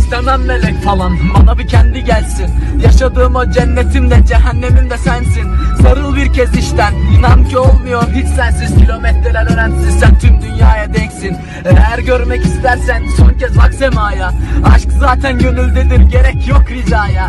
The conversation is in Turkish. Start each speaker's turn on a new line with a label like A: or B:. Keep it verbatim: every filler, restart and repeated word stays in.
A: İstemem melek falan, bana bir kendi gelsin. Yaşadığım o cennetim de cehennemim de sensin. Sarıl bir kez işten, inan ki olmuyor hiç sensiz. Kilometreler önemsiz, sen tüm dünyaya denksin. Eğer görmek istersen son kez bak semaya. Aşk zaten gönüldedir, gerek yok ricaya.